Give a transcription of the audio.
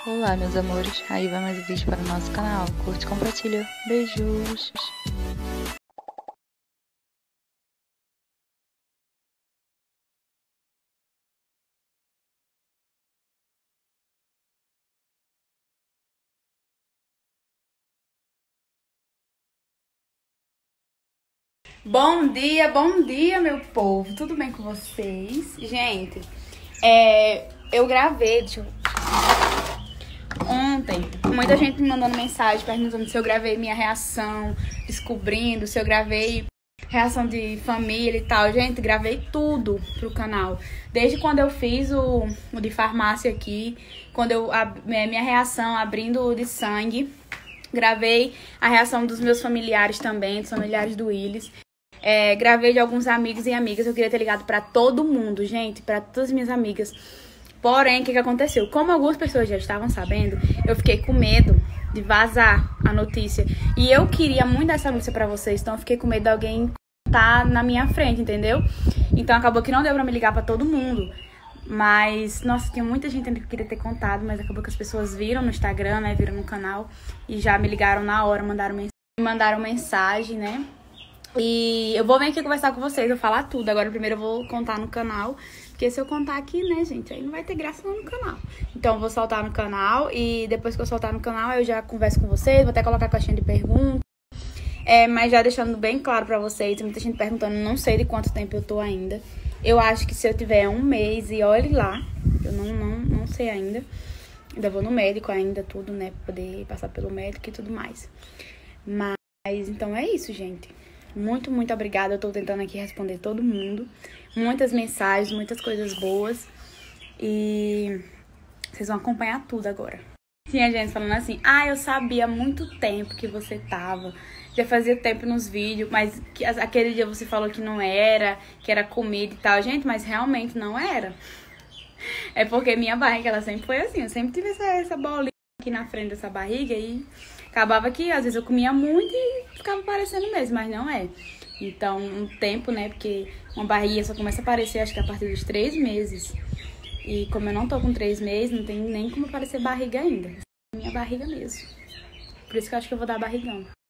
Olá, meus amores. Aí vai mais um vídeo para o nosso canal. Curte, compartilha. Beijos. Bom dia, meu povo. Tudo bem com vocês? Gente, eu gravei, ontem, muita gente me mandando mensagem perguntando se eu gravei minha reação, descobrindo se eu gravei reação de família e tal. Gente, gravei tudo pro canal. Desde quando eu fiz o de farmácia aqui, quando minha reação abrindo o de sangue, gravei a reação dos meus familiares também, dos familiares do Willis. Gravei de alguns amigos e amigas. Eu queria ter ligado pra todo mundo, gente, pra todas as minhas amigas. Porém, o que aconteceu? Como algumas pessoas já estavam sabendo, eu fiquei com medo de vazar a notícia. E eu queria muito dar essa notícia pra vocês, então eu fiquei com medo de alguém estar na minha frente, entendeu? Então acabou que não deu pra me ligar pra todo mundo. Mas, nossa, tinha muita gente que queria ter contado, mas acabou que as pessoas viram no Instagram, né, viram no canal e já me ligaram na hora, mandaram mensagem, né? E eu vou vir aqui conversar com vocês, eu vou falar tudo. Agora primeiro eu vou contar no canal, porque se eu contar aqui, né, gente, aí não vai ter graça não no canal. Então eu vou soltar no canal e depois que eu soltar no canal eu já converso com vocês, vou até colocar a caixinha de perguntas. Mas já deixando bem claro pra vocês, tem muita gente perguntando, não sei de quanto tempo eu tô ainda. Eu acho que se eu tiver 1 mês e olhe lá, eu não sei ainda. Ainda vou no médico ainda, tudo, né, pra poder passar pelo médico e tudo mais. Mas então é isso, gente. Muito, muito obrigada. Eu tô tentando aqui responder todo mundo. Muitas mensagens, muitas coisas boas. E vocês vão acompanhar tudo agora. Tinha gente falando assim, eu sabia há muito tempo que você tava. Já fazia tempo nos vídeos, mas aquele dia você falou que não era, que era comida e tal. Gente, mas realmente não era. É porque minha barriga, ela sempre foi assim. Eu sempre tive essa bolinha aqui na frente dessa barriga e acabava que às vezes eu comia muito e ficava parecendo mesmo, mas não é. Então, um tempo, né, porque uma barriga só começa a aparecer, acho que a partir dos 3 meses. E como eu não tô com 3 meses, não tem nem como aparecer barriga ainda. É minha barriga mesmo. Por isso que eu acho que eu vou dar barrigão.